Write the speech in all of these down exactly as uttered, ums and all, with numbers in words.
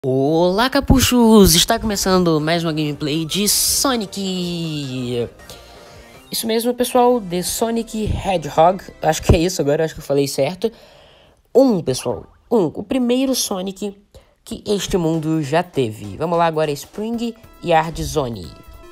Olá, capuchos! Está começando mais uma gameplay de Sonic. Isso mesmo, pessoal, The Sonic Hedgehog. Acho que é isso agora, acho que eu falei certo. Um, pessoal, um, o primeiro Sonic que este mundo já teve. Vamos lá agora, Spring Yard Zone.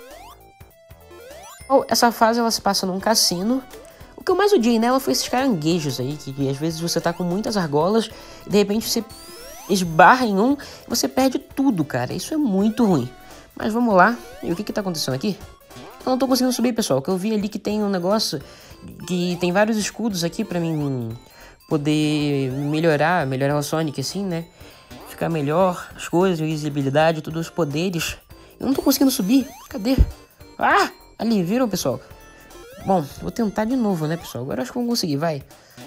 Oh, essa fase ela se passa num cassino. O que eu mais odiei nela foi esses caranguejos aí, que, que às vezes você tá com muitas argolas e de repente você esbarra em um e você perde tudo, cara. Isso é muito ruim. Mas vamos lá. E o que que tá acontecendo aqui? Eu não tô conseguindo subir, pessoal. Que eu vi ali que tem um negócio que tem vários escudos aqui pra mim poder melhorar, melhorar o Sonic assim, né? Ficar melhor as coisas, visibilidade, todos os poderes. Eu não tô conseguindo subir. Cadê? Ah! Ali, viram, pessoal? Bom, vou tentar de novo, né, pessoal? Agora acho que vou conseguir, vai.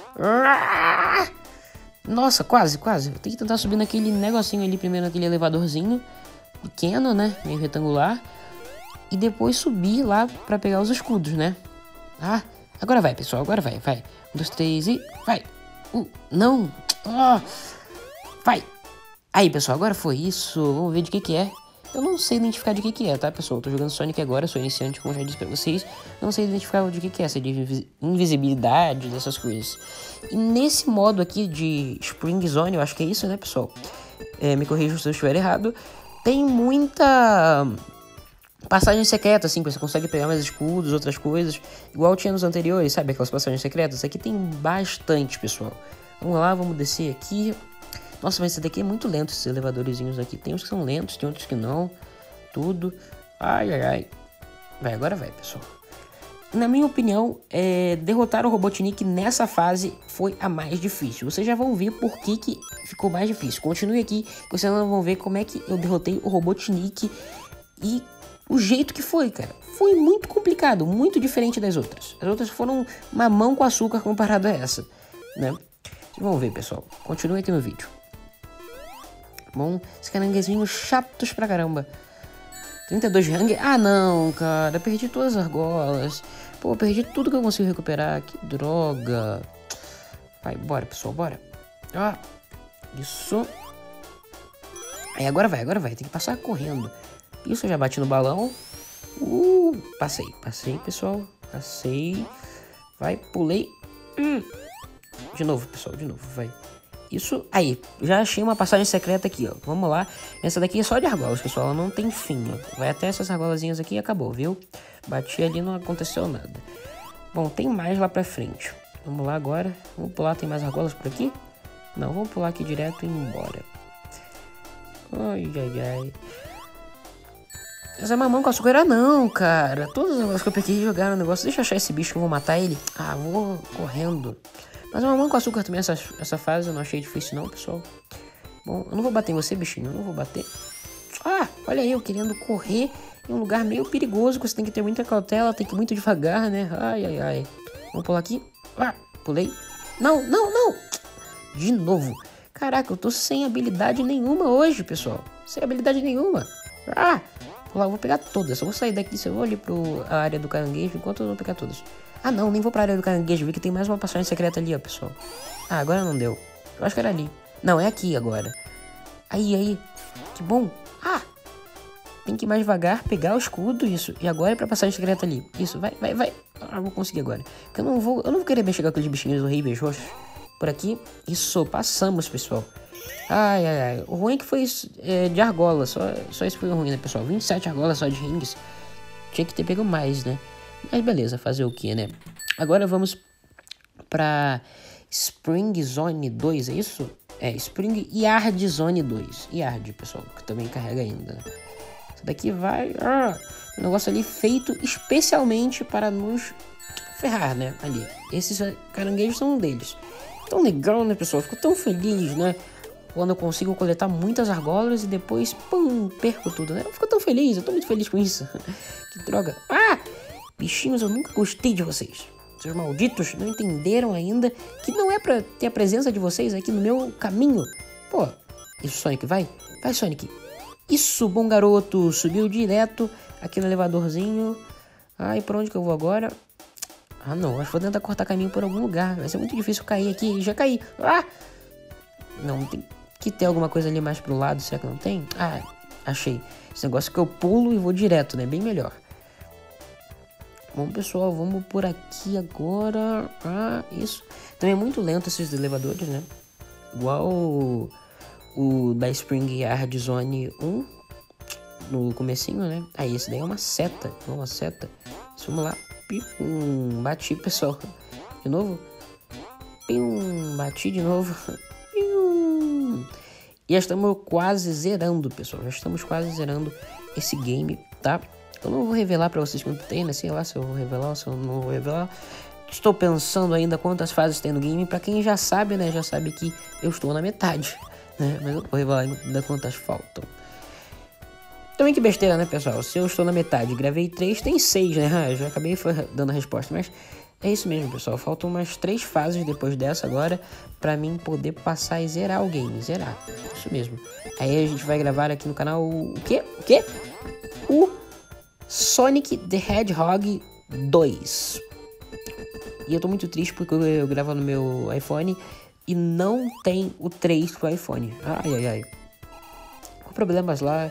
Ah! Nossa, quase, quase. Eu tenho que tentar subir naquele negocinho ali primeiro, naquele elevadorzinho pequeno, né? Meio retangular. E depois subir lá pra pegar os escudos, né? Ah, agora vai, pessoal. Agora vai, vai. Um, dois, três e... Vai. Uh, não. Ah, vai. Aí, pessoal, agora foi isso. Vamos ver de que que é. Eu não sei identificar de que que é, tá, pessoal? Eu tô jogando Sonic agora, sou iniciante, como já disse pra vocês. Não sei identificar de que que é, se é de invisibilidade, dessas coisas. E nesse modo aqui de Spring Zone, eu acho que é isso, né, pessoal? É, me corrijam se eu estiver errado. Tem muita passagem secreta, assim, que você consegue pegar mais escudos, outras coisas. Igual tinha nos anteriores, sabe? Aquelas passagens secretas. Aqui tem bastante, pessoal. Vamos lá, vamos descer aqui. Nossa, mas esse daqui é muito lento, esses elevadorzinhos aqui. Tem uns que são lentos, tem outros que não. Tudo. Ai, ai, ai. Vai, agora vai, pessoal. Na minha opinião, é, derrotar o Robotnik nessa fase foi a mais difícil. Vocês já vão ver por que, que ficou mais difícil. Continue aqui, que vocês não vão ver como é que eu derrotei o Robotnik e o jeito que foi, cara. Foi muito complicado, muito diferente das outras. As outras foram mamão com açúcar comparado a essa, né? Vocês vão ver, pessoal. Continue aqui no vídeo. Bom, esses caranguezinhos chatos pra caramba. trinta e dois de rangue. Ah, não, cara. Perdi todas as argolas. Pô, perdi tudo que eu consigo recuperar. Que droga. Vai, bora, pessoal, bora. Ah, isso. Aí, agora vai, agora vai. Tem que passar correndo. Isso, eu já bati no balão. Uh, passei, passei, pessoal. Passei. Vai, pulei. Hum. De novo, pessoal, de novo, vai. Isso, aí, já achei uma passagem secreta aqui, ó. Vamos lá. Essa daqui é só de argolas, pessoal. Ela não tem fim, ó. Vai até essas argolazinhas aqui e acabou, viu? Bati ali e não aconteceu nada. Bom, tem mais lá pra frente. Vamos lá agora. Vamos pular, tem mais argolas por aqui? Não, vamos pular aqui direto e ir embora. Ai, ai, ai. Essa mamão com açúcar, ah, não, cara. Todos os negócios que eu peguei e jogaram no negócio. Deixa eu achar esse bicho que eu vou matar ele. Ah, vou correndo. Mas uma mamão com açúcar também, essa, essa fase eu não achei difícil não, pessoal. Bom, eu não vou bater em você, bichinho, eu não vou bater. Ah, olha aí, eu querendo correr em um lugar meio perigoso, que você tem que ter muita cautela, tem que ir muito devagar, né? Ai, ai, ai. Vamos pular aqui. Ah, pulei. Não, não, não. De novo. Caraca, eu tô sem habilidade nenhuma hoje, pessoal. Sem habilidade nenhuma. Ah, vou lá, eu vou pegar todas. Eu vou sair daqui, eu vou ali pra área do caranguejo, enquanto eu não pegar todas. Ah, não, nem vou pra área do caranguejo, vi que tem mais uma passagem secreta ali, ó, pessoal. Ah, agora não deu. Eu acho que era ali. Não, é aqui agora. Aí, aí. Que bom. Ah! Tem que ir mais devagar, pegar o escudo, isso. E agora é pra passagem secreta ali. Isso, vai, vai, vai. Ah, vou conseguir agora. Porque eu não vou, eu não vou querer bem chegar com aqueles bichinhos horríveis roxos. Por aqui. Isso, passamos, pessoal. Ai, ai, ai. O ruim é que foi é, de argola. Só, só isso foi o ruim, né, pessoal? vinte e sete argolas só de rings. Tinha que ter pego mais, né? Mas beleza, fazer o que, né? Agora vamos pra Spring Zone dois, é isso? É, Spring Yard Zone dois. Yard, pessoal, que também carrega ainda. Isso daqui vai... Ah, um negócio ali feito especialmente para nos ferrar, né? Ali. Esses caranguejos são um deles. Tão legal, né, pessoal? Fico tão feliz, né? Quando eu consigo coletar muitas argolas e depois, pum, perco tudo, né? Eu fico tão feliz, eu tô muito feliz com isso. Que droga. Ah! Bichinhos, eu nunca gostei de vocês. Seus malditos não entenderam ainda que não é pra ter a presença de vocês aqui no meu caminho. Pô, isso, Sonic, vai. Vai, Sonic. Isso, bom garoto. Subiu direto aqui no elevadorzinho. Ai, por onde que eu vou agora? Ah, não. Acho que vou tentar cortar caminho por algum lugar. Vai ser muito difícil cair aqui. Já caí. Ah! Não, tem... que tem alguma coisa ali mais pro lado, será que não tem? Ah, achei. Esse negócio que eu pulo e vou direto, né? Bem melhor. Bom, pessoal, vamos por aqui agora. Ah, isso. Também é muito lento esses elevadores, né? Igual o, o da Spring Yard Zone um, no comecinho, né? Aí, esse daí é uma seta. É uma seta. Vamos lá. Pim, bati, pessoal. De novo. Pim, bati de novo. Pim. E já estamos quase zerando, pessoal. Já estamos quase zerando esse game, tá? Eu não vou revelar pra vocês quanto tem, né? Sei lá se eu vou revelar ou se eu não vou revelar. Estou pensando ainda quantas fases tem no game. Pra quem já sabe, né? Já sabe que eu estou na metade, né? Mas eu não vou revelar ainda quantas faltam. Também que besteira, né, pessoal? Se eu estou na metade, gravei três, tem seis, né? Já acabei dando a resposta, mas é isso mesmo, pessoal. Faltam umas três fases depois dessa agora pra mim poder passar e zerar o game. Zerar. Isso mesmo. Aí a gente vai gravar aqui no canal o quê? O quê? O Sonic the Hedgehog dois. E eu tô muito triste porque eu, eu gravo no meu iPhone e não tem o três pro iPhone. Ai, ai, ai. Com problemas lá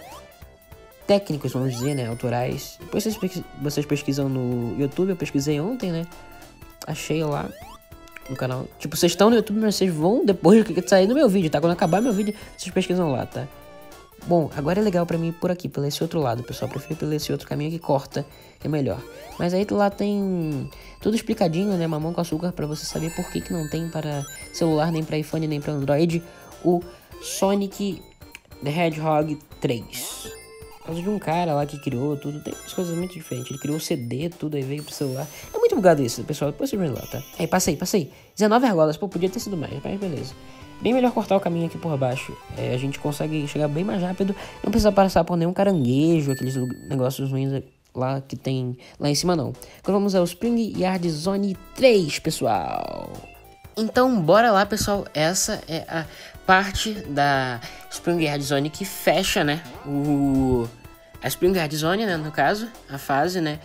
técnicos, vamos dizer, né? Autorais. Depois vocês, vocês pesquisam no YouTube. Eu pesquisei ontem, né? Achei lá no canal. Tipo, vocês estão no YouTube, mas vocês vão depois que sair do meu vídeo, tá? Quando acabar meu vídeo, vocês pesquisam lá, tá? Bom, agora é legal pra mim ir por aqui, pelo esse outro lado, pessoal. Prefiro pelo esse outro caminho que corta, que é melhor. Mas aí lá tem tudo explicadinho, né? Mamão com açúcar, pra você saber por que que não tem para celular, nem pra iPhone, nem pra Android, o Sonic the Hedgehog três. Por causa de um cara lá que criou tudo, tem umas coisas muito diferentes. Ele criou o C D, tudo, aí veio pro celular. É muito bugado isso, pessoal. Depois vocês vão lá, tá? Aí, passei, passei. dezenove argolas, pô, podia ter sido mais, mas beleza. Bem melhor cortar o caminho aqui por baixo. É, a gente consegue chegar bem mais rápido. Não precisa passar por nenhum caranguejo, aqueles negócios ruins lá que tem lá em cima, não. Agora vamos ao Spring Yard Zone três, pessoal. Então, bora lá, pessoal. Essa é a parte da Spring Yard Zone que fecha, né? O... A Spring Yard Zone, né? No caso, a fase, né?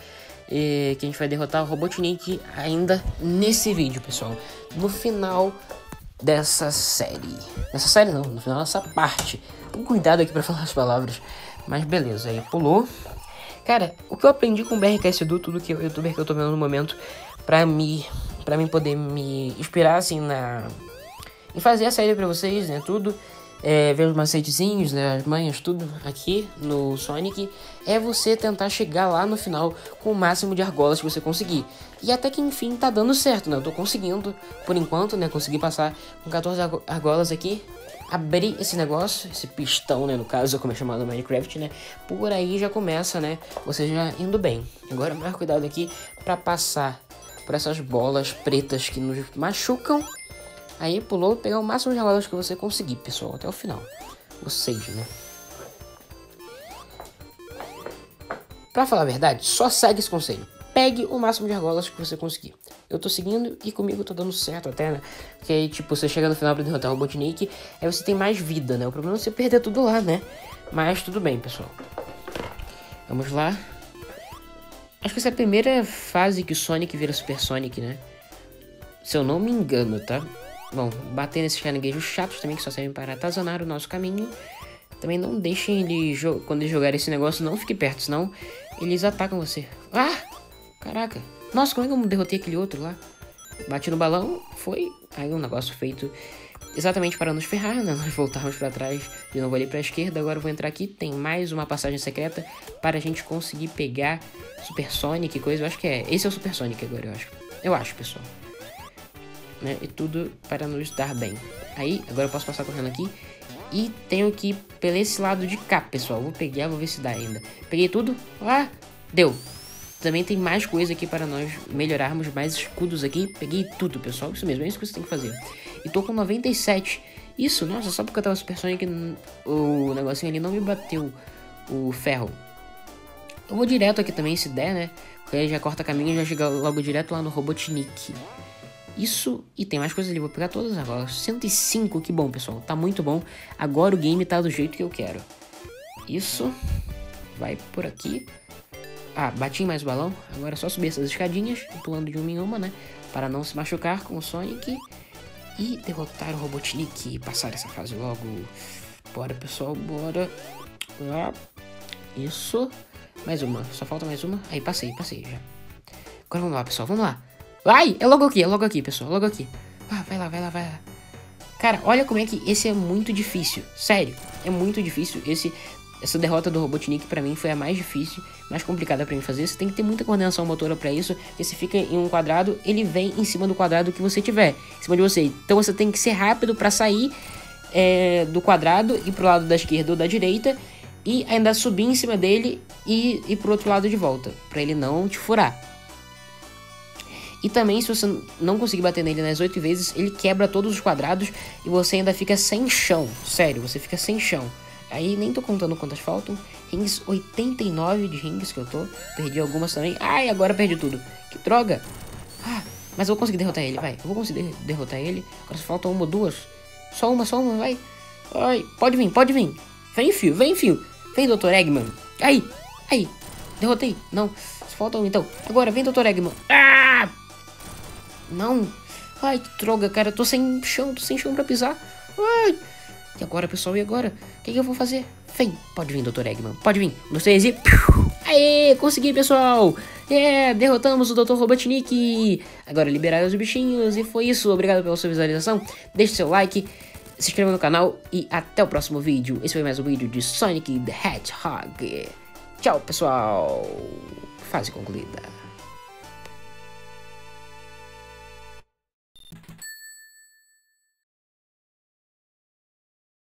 E que a gente vai derrotar o Robotnik ainda nesse vídeo, pessoal. No final dessa série. Nessa série não, no final dessa parte. Com cuidado aqui pra falar as palavras. Mas beleza, aí pulou. Cara, o que eu aprendi com o B R K S Edu, tudo que o youtuber que eu tô vendo no momento, pra me, pra mim poder me inspirar, assim, na... em fazer a série pra vocês, né, tudo. É, ver os macetezinhos, né, as manhas, tudo aqui no Sonic, é você tentar chegar lá no final com o máximo de argolas que você conseguir. E até que enfim tá dando certo, né, eu tô conseguindo, por enquanto, né, consegui passar com quatorze argolas aqui, abrir esse negócio, esse pistão, né, no caso, como é chamado no Minecraft, né, por aí já começa, né, você já indo bem. Agora, mais cuidado aqui pra passar por essas bolas pretas que nos machucam. Aí pulou, pegar o máximo de argolas que você conseguir, pessoal, até o final. Ou seja, né? Pra falar a verdade, só segue esse conselho. Pegue o máximo de argolas que você conseguir. Eu tô seguindo e comigo tá dando certo até, né? Porque aí, tipo, você chega no final pra derrotar o Robotnik, aí você tem mais vida, né? O problema é você perder tudo lá, né? Mas tudo bem, pessoal. Vamos lá. Acho que essa é a primeira fase que o Sonic vira Super Sonic, né? Se eu não me engano, tá? Bom, bater nesses caranguejos chatos também, que só servem para atazanar o nosso caminho. Também não deixem ele, quando eles jogarem esse negócio, não fique perto, senão eles atacam você. Ah! Caraca! Nossa, como é que eu derrotei aquele outro lá? Bati no balão, foi aí um negócio feito exatamente para nos ferrar, né? Nós voltarmos para trás, de novo ali para a esquerda. Agora eu vou entrar aqui, tem mais uma passagem secreta para a gente conseguir pegar Super Sonic e coisa. Eu acho que é, esse é o Super Sonic agora, eu acho. Eu acho, pessoal. Né, e tudo para nos dar bem. Aí, agora eu posso passar correndo aqui. E tenho que ir pelo esse lado de cá, pessoal. Vou pegar, vou ver se dá ainda. Peguei tudo. Ah, deu. Também tem mais coisa aqui para nós melhorarmos. Mais escudos aqui. Peguei tudo, pessoal. Isso mesmo, é isso que você tem que fazer. E tô com noventa e sete. Isso, nossa, só porque eu tava Super Sonic, o negocinho ali não me bateu o ferro. Eu vou direto aqui também, se der, né? Porque aí já corta caminho e já chega logo direto lá no Robotnik. Isso, e tem mais coisas ali, vou pegar todas agora. cento e cinco, que bom, pessoal, tá muito bom. Agora o game tá do jeito que eu quero. Isso, vai por aqui. Ah, bati em mais o balão. Agora é só subir essas escadinhas, pulando de uma em uma, né? Para não se machucar com o Sonic. e derrotar o Robotnik e passar essa fase logo. Bora, pessoal, bora. Ah, isso. Mais uma, só falta mais uma. Aí, passei, passei já. Agora vamos lá, pessoal, vamos lá. Vai, é logo aqui, é logo aqui, pessoal, logo aqui. Ah, vai lá, vai lá, vai lá. Cara, olha como é que esse é muito difícil. Sério, é muito difícil. Esse, essa derrota do Robotnik pra mim foi a mais difícil, mais complicada pra mim fazer. Você tem que ter muita coordenação motora pra isso. Porque você fica em um quadrado, ele vem em cima do quadrado que você tiver, em cima de você. Então você tem que ser rápido pra sair é, do quadrado e pro lado da esquerda ou da direita. E ainda subir em cima dele e ir pro outro lado de volta, pra ele não te furar. E também, se você não conseguir bater nele nas oito vezes, ele quebra todos os quadrados e você ainda fica sem chão. Sério, você fica sem chão. Aí nem tô contando quantas faltam. Rings, oitenta e nove de rings que eu tô. Perdi algumas também. Ai, agora perdi tudo. Que droga. Ah, mas eu vou conseguir derrotar ele, vai. Eu vou conseguir derrotar ele. Agora só faltam uma ou duas. Só uma, só uma, vai. Ai, pode vir, pode vir. Vem, fio, vem, fio. Vem, doutor Eggman. Aí, aí. Derrotei. Não, só falta um então. Agora, vem, doutor Eggman. Ah! Não. Ai, que droga, cara. Eu tô sem chão, tô sem chão pra pisar. Ai. E agora, pessoal? E agora? O que, que eu vou fazer? Vem. Pode vir, doutor Eggman. Pode vir. Um, dois, três e... Aê, consegui, pessoal. É, yeah, derrotamos o doutor Robotnik. Agora liberar os bichinhos. E foi isso. Obrigado pela sua visualização. Deixe seu like. Se inscreva no canal. E até o próximo vídeo. Esse foi mais um vídeo de Sonic the Hedgehog. Tchau, pessoal. Fase concluída.